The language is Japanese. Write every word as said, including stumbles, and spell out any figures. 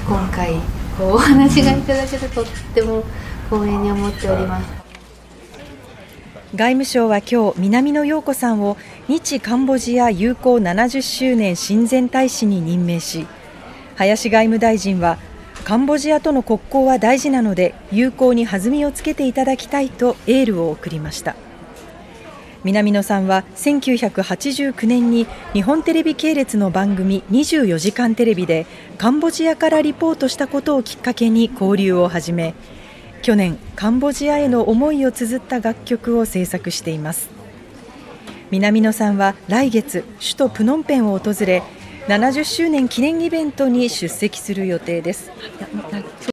今回こうお話がいただけてとっても光栄に思っております。 外務省は今日、南野陽子さんを日カンボジア友好ななじゅっしゅうねん親善大使に任命し、林外務大臣は、カンボジアとの国交は大事なので、友好に弾みをつけていただきたいとエールを送りました。南野さんはせんきゅうひゃくはちじゅうきゅうねんに日本テレビ系列の番組にじゅうよじかんテレビでカンボジアからリポートしたことをきっかけに交流を始め、去年、カンボジアへの思いを綴った楽曲を制作しています。南野さんは来月、首都プノンペンを訪れ、ななじゅっしゅうねん記念イベントに出席する予定です。